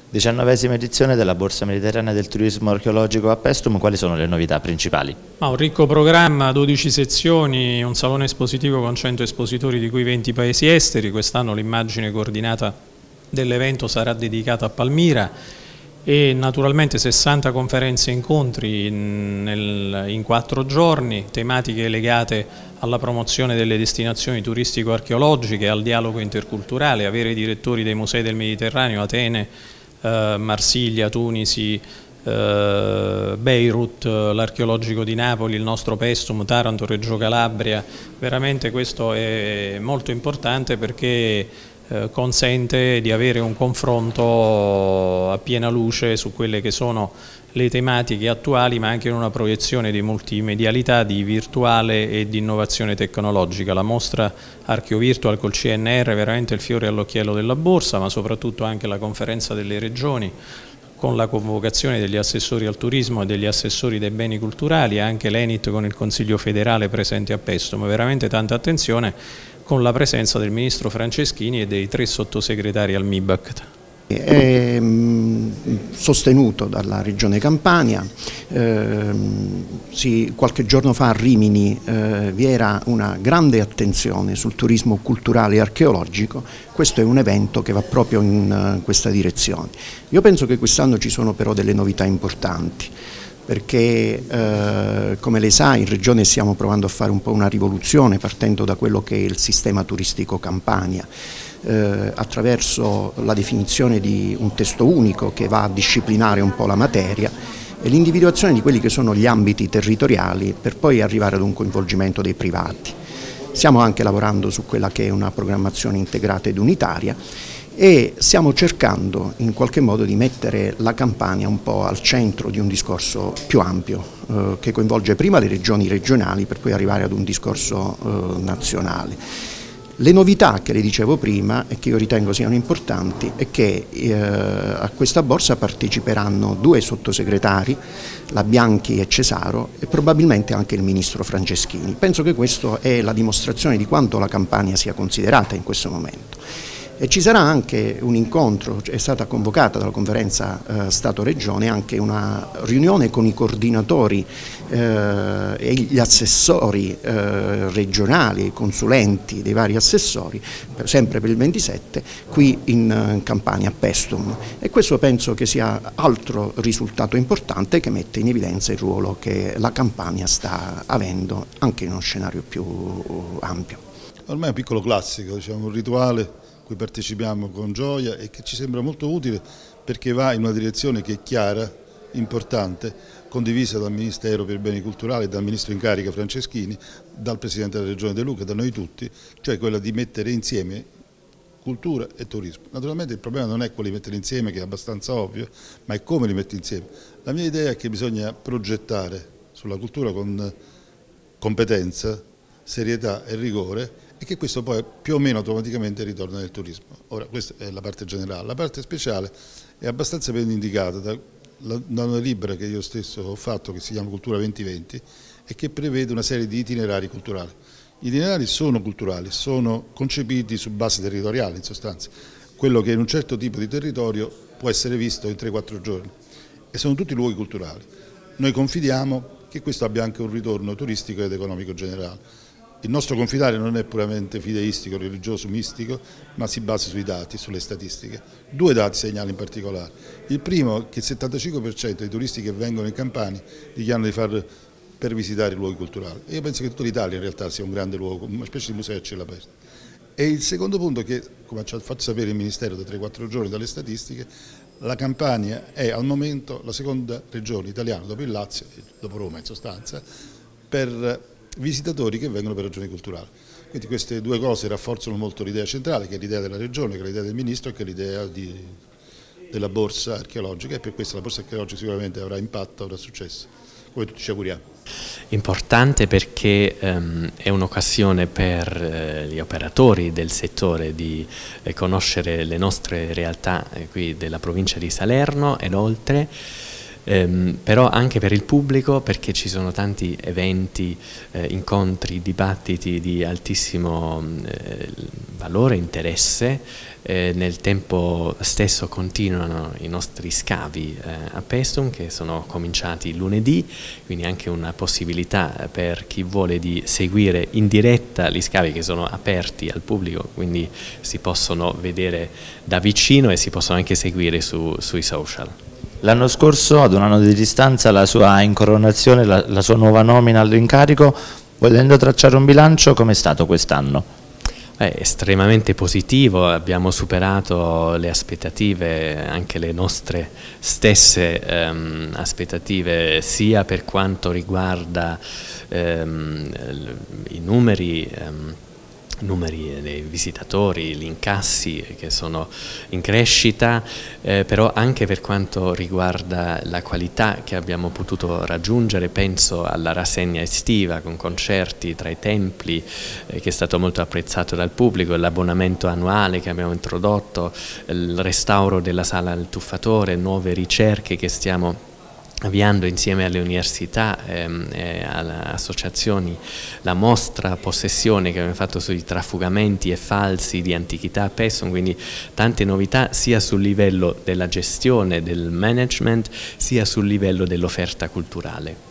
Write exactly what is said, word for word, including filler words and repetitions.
Diciannovesima edizione della Borsa Mediterranea del Turismo Archeologico a Paestum, quali sono le novità principali? Ah, un ricco programma, dodici sezioni, un salone espositivo con cento espositori di cui venti paesi esteri. Quest'anno l'immagine coordinata dell'evento sarà dedicata a Palmira e naturalmente sessanta conferenze e incontri in, nel, in quattro giorni, tematiche legate alla promozione delle destinazioni turistico-archeologiche, al dialogo interculturale, avere i direttori dei musei del Mediterraneo, Atene, eh, Marsiglia, Tunisi, eh, Beirut, l'archeologico di Napoli, il nostro Paestum, Taranto, Reggio Calabria. Veramente questo è molto importante perché eh, consente di avere un confronto a piena luce su quelle che sono le tematiche attuali, ma anche in una proiezione di multimedialità, di virtuale e di innovazione tecnologica. La mostra Archeovirtual col C N R è veramente il fiore all'occhiello della borsa, ma soprattutto anche la conferenza delle regioni con la convocazione degli assessori al turismo e degli assessori dei beni culturali, e anche l'E N I T con il Consiglio federale presente a Paestum. Veramente tanta attenzione con la presenza del Ministro Franceschini e dei tre sottosegretari al M I B A C T. È sostenuto dalla Regione Campania. Eh, sì, qualche giorno fa a Rimini eh, vi era una grande attenzione sul turismo culturale e archeologico. Questo è un evento che va proprio in uh, questa direzione. Io penso che quest'anno ci sono però delle novità importanti, perché eh, come lei sa in Regione stiamo provando a fare un po' una rivoluzione partendo da quello che è il sistema turistico Campania. Eh, attraverso la definizione di un testo unico che va a disciplinare un po' la materia e l'individuazione di quelli che sono gli ambiti territoriali per poi arrivare ad un coinvolgimento dei privati. Stiamo anche lavorando su quella che è una programmazione integrata ed unitaria e stiamo cercando in qualche modo di mettere la Campania un po' al centro di un discorso più ampio eh, che coinvolge prima le regioni regionali per poi arrivare ad un discorso eh, nazionale. Le novità che le dicevo prima e che io ritengo siano importanti è che eh, a questa borsa parteciperanno due sottosegretari, la Bianchi e Cesaro, e probabilmente anche il Ministro Franceschini. Penso che questa è la dimostrazione di quanto la Campania sia considerata in questo momento. E ci sarà anche un incontro, è stata convocata dalla conferenza eh, Stato-Regione anche una riunione con i coordinatori eh, e gli assessori eh, regionali, i consulenti dei vari assessori, per, sempre per il ventisette, qui in, in Campania a Paestum. E questo penso che sia altro risultato importante che mette in evidenza il ruolo che la Campania sta avendo anche in uno scenario più ampio. Ormai è un piccolo classico, diciamo, un rituale cui partecipiamo con gioia e che ci sembra molto utile perché va in una direzione che è chiara, importante, condivisa dal Ministero per i Beni Culturali, dal Ministro in carica Franceschini, dal Presidente della Regione De Luca, da noi tutti, cioè quella di mettere insieme cultura e turismo. Naturalmente il problema non è quello di mettere insieme, che è abbastanza ovvio, ma è come li metti insieme. La mia idea è che bisogna progettare sulla cultura con competenza, serietà e rigore, e che questo poi più o meno automaticamente ritorna nel turismo. Ora, questa è la parte generale. La parte speciale è abbastanza ben indicata da, da una libra che io stesso ho fatto, che si chiama Cultura duemilaventi, e che prevede una serie di itinerari culturali. Gli itinerari sono culturali, sono concepiti su base territoriale, in sostanza. Quello che in un certo tipo di territorio può essere visto in tre quattro giorni, e sono tutti luoghi culturali. Noi confidiamo che questo abbia anche un ritorno turistico ed economico generale. Il nostro confidare non è puramente fideistico, religioso, mistico, ma si basa sui dati, sulle statistiche. Due dati segnali in particolare. Il primo è che il settantacinque per cento dei turisti che vengono in Campania dichiarano di far per visitare i luoghi culturali. E io penso che tutta l'Italia in realtà sia un grande luogo, una specie di museo a cielo aperto. E il secondo punto è che, come ci ha fatto sapere il Ministero da tre quattro giorni dalle statistiche, la Campania è al momento la seconda regione italiana, dopo il Lazio, dopo Roma in sostanza, per visitatori che vengono per ragioni culturali. Quindi queste due cose rafforzano molto l'idea centrale, che è l'idea della regione, che è l'idea del ministro e che è l'idea della borsa archeologica, e per questo la borsa archeologica sicuramente avrà impatto, avrà successo, come tutti ci auguriamo. Importante perché um, è un'occasione per eh, gli operatori del settore di eh, conoscere le nostre realtà eh, qui della provincia di Salerno ed oltre. ehm, però anche per il pubblico, perché ci sono tanti eventi, eh, incontri, dibattiti di altissimo eh, valore, interesse. Eh, nel tempo stesso continuano i nostri scavi eh, a Paestum, che sono cominciati lunedì, quindi anche una possibilità per chi vuole di seguire in diretta gli scavi che sono aperti al pubblico, quindi si possono vedere da vicino e si possono anche seguire su, sui social. L'anno scorso, ad un anno di distanza, la sua incoronazione, la, la sua nuova nomina all'incarico, volendo tracciare un bilancio, com'è stato quest'anno? È estremamente positivo, abbiamo superato le aspettative, anche le nostre stesse ehm, aspettative, sia per quanto riguarda ehm, i numeri, ehm, numeri dei visitatori, gli incassi che sono in crescita, eh, però anche per quanto riguarda la qualità che abbiamo potuto raggiungere. Penso alla rassegna estiva con concerti tra i templi, eh, che è stato molto apprezzato dal pubblico, l'abbonamento annuale che abbiamo introdotto, il restauro della sala del tuffatore, nuove ricerche che stiamo avviando insieme alle università ehm, e alle associazioni, la mostra Possessione che abbiamo fatto sui trafugamenti e falsi di antichità a Paestum, quindi tante novità sia sul livello della gestione, del management, sia sul livello dell'offerta culturale.